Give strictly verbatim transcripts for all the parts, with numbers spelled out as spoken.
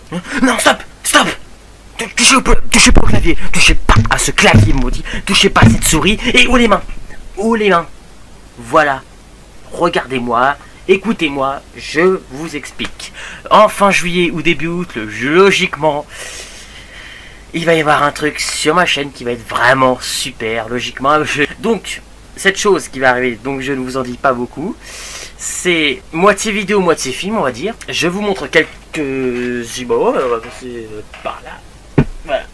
Non, stop, stop. Touchez, au, touchez pas au clavier, touchez pas à ce clavier maudit, touchez pas à cette souris, et haut les mains, haut les mains. Voilà, regardez-moi, écoutez-moi, je vous explique. En fin juillet ou début août, le, logiquement, il va y avoir un truc sur ma chaîne qui va être vraiment super, logiquement. Je... Donc, cette chose qui va arriver, donc je ne vous en dis pas beaucoup, c'est moitié vidéo, moitié film, on va dire. Je vous montre quelques images, on va passer par là. Voilà.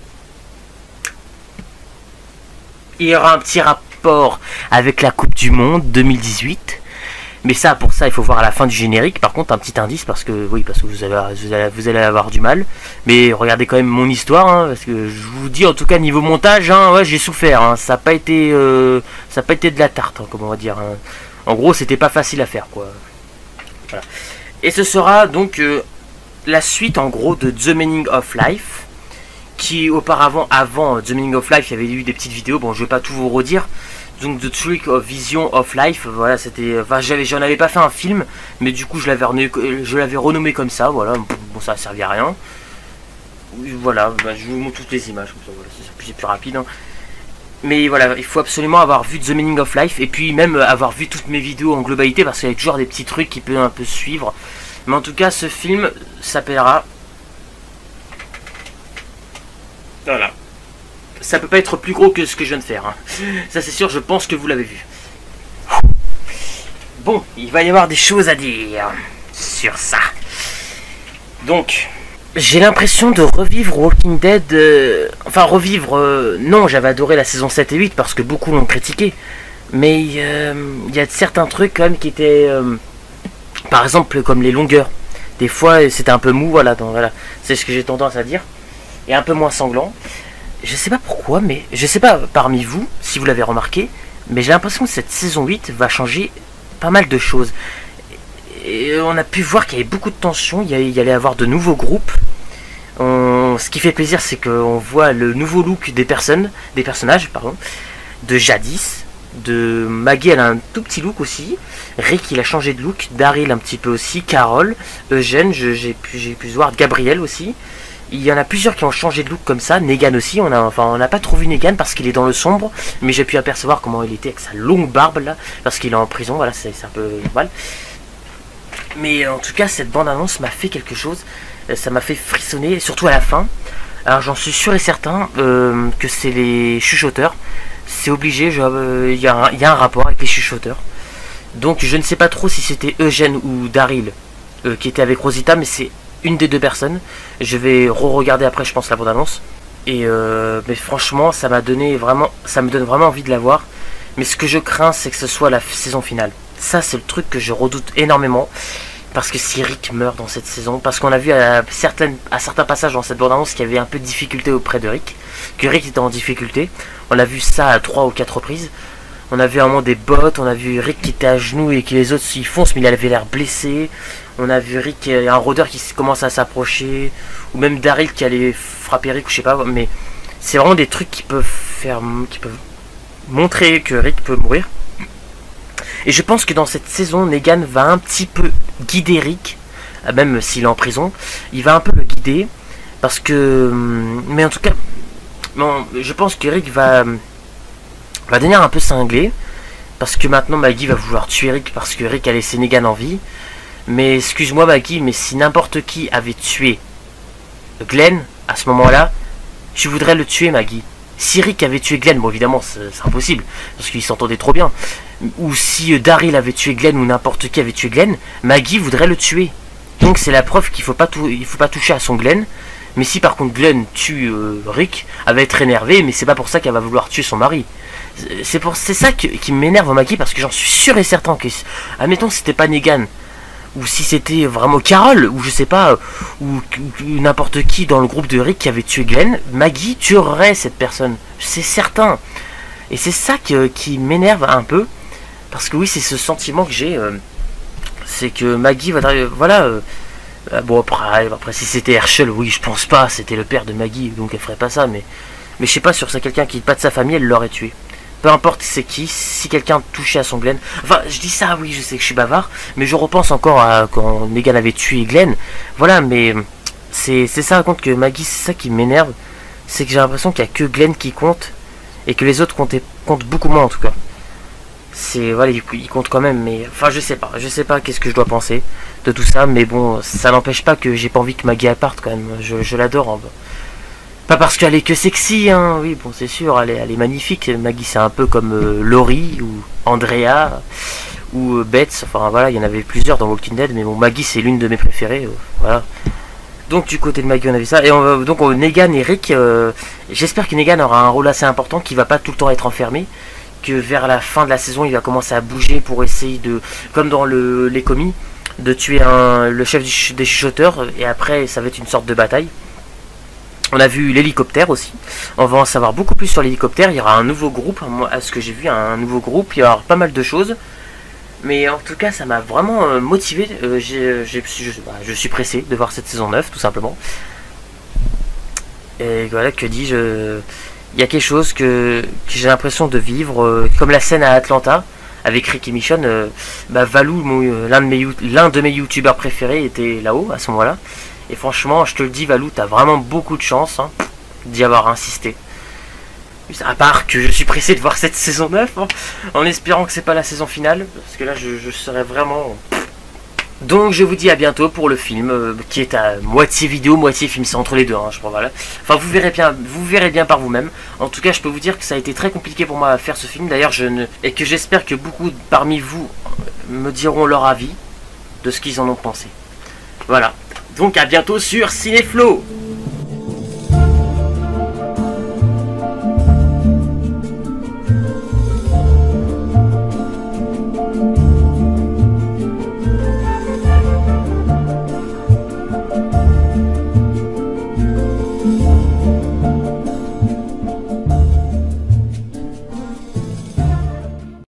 Il y aura un petit rapport avec la Coupe du Monde deux mille dix-huit. Mais ça, pour ça, il faut voir à la fin du générique. Par contre, un petit indice, parce que oui, parce que vous allez, vous allez, vous allez avoir du mal. Mais regardez quand même mon histoire, hein, parce que je vous dis, en tout cas, niveau montage, hein, ouais, j'ai souffert. Hein, ça n'a pas été, euh, ça n'a pas été de la tarte, hein, comme on va dire. Hein. En gros, c'était pas facile à faire, quoi. Voilà. Et ce sera donc euh, la suite, en gros, de The Meaning of Life. Qui auparavant, avant The Meaning of Life, il y avait eu des petites vidéos, bon je vais pas tout vous redire. Donc The Trick of Vision of Life, voilà, c'était, enfin j'avais, j'en avais pas fait un film, mais du coup je l'avais renommé, je l'avais renommé comme ça, voilà, bon ça a servi à rien. Voilà, bah, je vous montre toutes les images, comme ça, voilà, c'est plus, plus rapide. Hein. Mais voilà, il faut absolument avoir vu The Meaning of Life, et puis même avoir vu toutes mes vidéos en globalité, parce qu'il y a toujours des petits trucs qui peuvent un peu suivre. Mais en tout cas, ce film s'appellera... Voilà. Ça peut pas être plus gros que ce que je viens de faire. Hein. Ça c'est sûr, je pense que vous l'avez vu. Bon, il va y avoir des choses à dire sur ça. Donc, j'ai l'impression de revivre Walking Dead. Euh, enfin, revivre... Euh, non, j'avais adoré la saison sept et huit parce que beaucoup l'ont critiqué. Mais euh, il y a certains trucs quand même qui étaient... Euh, par exemple, comme les longueurs. Des fois, c'était un peu mou, voilà. Donc, voilà. C'est ce que j'ai tendance à dire. Et un peu moins sanglant. Je sais pas pourquoi, mais je sais pas parmi vous si vous l'avez remarqué, mais j'ai l'impression que cette saison huit va changer pas mal de choses. Et on a pu voir qu'il y avait beaucoup de tensions, il y, il y allait avoir de nouveaux groupes. On, ce qui fait plaisir, c'est qu'on voit le nouveau look des personnes, des personnages, pardon, de jadis. De Maggie, elle a un tout petit look aussi. Rick, il a changé de look. Daryl, un petit peu aussi. Carol, Eugène, j'ai pu, j'ai pu voir. Gabriel aussi. Il y en a plusieurs qui ont changé de look comme ça. Negan aussi, on a, enfin, on n'a pas trouvé Negan parce qu'il est dans le sombre, mais j'ai pu apercevoir comment il était avec sa longue barbe là, parce qu'il est en prison, voilà, c'est un peu normal. Mais en tout cas, cette bande-annonce m'a fait quelque chose, ça m'a fait frissonner, surtout à la fin. Alors j'en suis sûr et certain euh, que c'est les chuchoteurs, c'est obligé, il euh, y, y a un rapport avec les chuchoteurs. Donc je ne sais pas trop si c'était Eugène ou Daryl euh, qui était avec Rosita, mais c'est une des deux personnes. Je vais re-regarder après, je pense, la bande-annonce. Et euh, mais franchement, ça m'a donné vraiment, ça me donne vraiment envie de la voir. Mais ce que je crains, c'est que ce soit la saison finale. Ça, c'est le truc que je redoute énormément. Parce que si Rick meurt dans cette saison, parce qu'on a vu à, certaines, à certains passages dans cette bande-annonce qu'il y avait un peu de difficulté auprès de Rick, que Rick était en difficulté. On a vu ça à trois ou quatre reprises. On a vu un moment des bottes, on a vu Rick qui était à genoux et que les autres s'y foncent, mais il avait l'air blessé. On a vu Rick, il y a un rôdeur qui commence à s'approcher, ou même Daryl qui allait frapper Rick, je sais pas, mais c'est vraiment des trucs qui peuvent faire, qui peuvent montrer que Rick peut mourir. Et je pense que dans cette saison, Negan va un petit peu guider Rick, même s'il est en prison, il va un peu le guider, parce que, mais en tout cas, bon, je pense que Rick va... va devenir un peu cinglé, parce que maintenant Maggie va vouloir tuer Rick, parce que Rick a laissé Negan en vie. Mais excuse-moi Maggie, mais si n'importe qui avait tué Glenn, à ce moment-là, tu voudrais le tuer Maggie. Si Rick avait tué Glenn, bon évidemment c'est impossible, parce qu'ils s'entendaient trop bien. Ou si Daryl avait tué Glenn, ou n'importe qui avait tué Glenn, Maggie voudrait le tuer. Donc c'est la preuve qu'il faut pas tout, il faut pas toucher à son Glenn. Mais si par contre Glenn tue euh, Rick, elle va être énervée, mais c'est pas pour ça qu'elle va vouloir tuer son mari. C'est pour c'est ça que, qui m'énerve en Maggie, parce que j'en suis sûr et certain que, admettons que c'était pas Negan, ou si c'était vraiment Carol, ou je sais pas, ou, ou n'importe qui dans le groupe de Rick qui avait tué Glenn, Maggie tuerait cette personne, c'est certain. Et c'est ça que, qui m'énerve un peu, parce que oui, c'est ce sentiment que j'ai, euh, c'est que Maggie va, voilà, euh, bon après, après si c'était Herschel, oui je pense pas, c'était le père de Maggie, donc elle ferait pas ça, mais, mais je sais pas, sur ça quelqu'un qui n'est pas de sa famille, elle l'aurait tué. Peu importe c'est qui, si quelqu'un touchait à son Glenn. Enfin, je dis ça, oui, je sais que je suis bavard, mais je repense encore à quand Negan avait tué Glenn. Voilà, mais C'est ça compte que Maggie, c'est ça qui m'énerve. C'est que j'ai l'impression qu'il n'y a que Glenn qui compte. Et que les autres comptent, comptent beaucoup moins en tout cas. C'est voilà, ils, ils comptent quand même, mais enfin je sais pas, je sais pas qu'est-ce que je dois penser de tout ça, mais bon, ça n'empêche pas que j'ai pas envie que Maggie elle parte quand même. Je, je l'adore. Hein. Pas parce qu'elle est que sexy, hein. Oui, bon c'est sûr, elle est, elle est magnifique. Maggie, c'est un peu comme euh, Laurie ou Andrea ou euh, Beth. Enfin voilà, il y en avait plusieurs dans Walking Dead, mais bon, Maggie c'est l'une de mes préférées. Euh, voilà. Donc du côté de Maggie on avait ça, et on va, donc on, Negan et Rick, euh, j'espère que Negan aura un rôle assez important, qu'il va pas tout le temps être enfermé, que vers la fin de la saison il va commencer à bouger pour essayer de, comme dans le, les comics, de tuer un, le chef du, des chuchoteurs, et après ça va être une sorte de bataille. On a vu l'hélicoptère aussi, on va en savoir beaucoup plus sur l'hélicoptère, il y aura un nouveau groupe, à ce que j'ai vu, un nouveau groupe, il y aura pas mal de choses. Mais en tout cas, ça m'a vraiment euh, motivé. Euh, j'ai, j'ai, je, bah, je suis pressé de voir cette saison neuf, tout simplement. Et voilà, que dis-je. Il y a quelque chose que, que j'ai l'impression de vivre, euh, comme la scène à Atlanta, avec Rick et Michonne. Euh, bah, Valou, euh, l'un de mes, l'un de mes youtubeurs préférés, était là-haut à ce moment-là. Et franchement, je te le dis, Valou, t'as vraiment beaucoup de chance hein, d'y avoir insisté. À part que je suis pressé de voir cette saison neuf, hein, en espérant que c'est pas la saison finale, parce que là je, je serais vraiment... Donc je vous dis à bientôt pour le film, euh, qui est à moitié vidéo, moitié film, c'est entre les deux, hein, je crois, voilà. Enfin vous verrez bien, vous verrez bien par vous-même. En tout cas je peux vous dire que ça a été très compliqué pour moi à faire ce film, d'ailleurs je ne... Et que j'espère que beaucoup parmi vous me diront leur avis de ce qu'ils en ont pensé. Voilà, donc à bientôt sur Cinéflo.